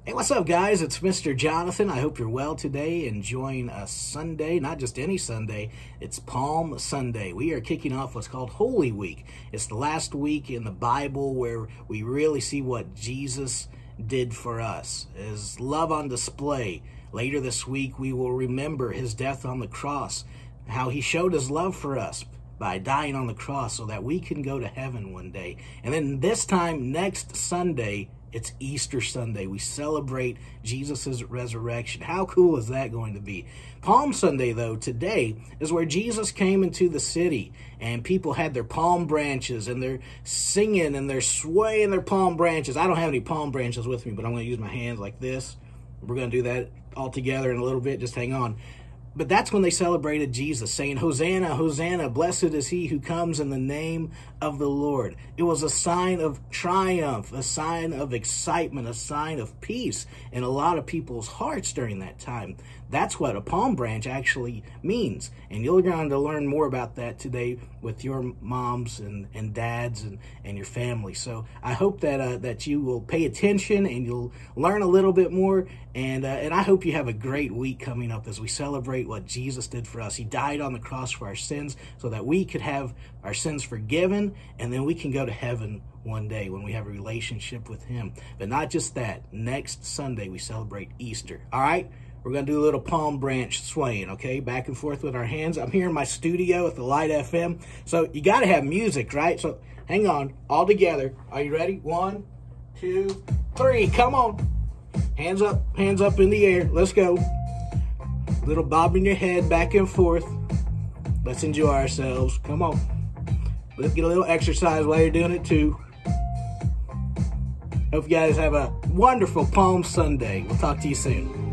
Hey, what's up, guys? It's Mr. Jonathan. I hope you're well today, enjoying a Sunday, not just any Sunday. It's Palm Sunday. We are kicking off what's called Holy Week. It's the last week in the Bible where we really see what Jesus did for us, his love on display. Later this week, we will remember his death on the cross, how he showed his love for us by dying on the cross so that we can go to heaven one day. And then this time, next Sunday, it's Easter Sunday. We celebrate Jesus' resurrection. How cool is that going to be? Palm Sunday, though, today is where Jesus came into the city and people had their palm branches and they're singing and they're swaying their palm branches. I don't have any palm branches with me, but I'm going to use my hands like this. We're going to do that all together in a little bit. Just hang on. But that's when they celebrated Jesus, saying, Hosanna, Hosanna, blessed is he who comes in the name of the Lord. It was a sign of triumph, a sign of excitement, a sign of peace in a lot of people's hearts during that time. That's what a palm branch actually means. And you're going to learn more about that today with your moms and dads and your family. So I hope that you will pay attention and you'll learn a little bit more. And I hope you have a great week coming up as we celebrate what Jesus did for us. He died on the cross for our sins so that we could have our sins forgiven, and then we can go to heaven one day when we have a relationship with him. But not just that. Next Sunday, we celebrate Easter. All right? We're going to do a little palm branch swaying, okay? Back and forth with our hands. I'm here in my studio at the Light FM. So you got to have music, right? So hang on. All together. Are you ready? 1, 2, 3. Come on. Hands up in the air. Let's go. Little bobbing your head back and forth. Let's enjoy ourselves. Come on. Let's get a little exercise while you're doing it too. Hope you guys have a wonderful Palm Sunday. We'll talk to you soon.